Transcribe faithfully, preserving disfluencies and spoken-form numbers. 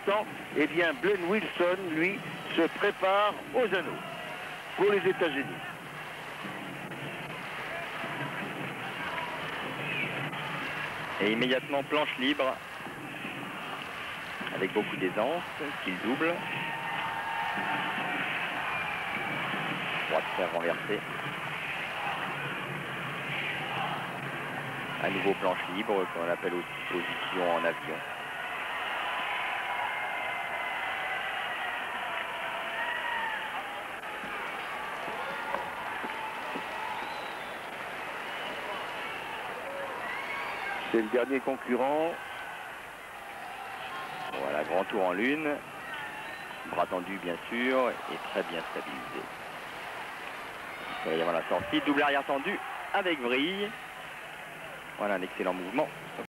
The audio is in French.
l'instant, eh bien, Blaine Wilson, lui, se prépare aux anneaux pour les États-Unis. Et immédiatement planche libre avec beaucoup d'aisance, qu'il double. Droite fer renversée. À nouveau planche libre qu'on appelle aussi position en avion. C'est le dernier concurrent. Voilà, grand tour en lune. Bras tendu bien sûr et très bien stabilisé. Il va y avoir la sortie, double arrière tendu avec vrille. Voilà un excellent mouvement.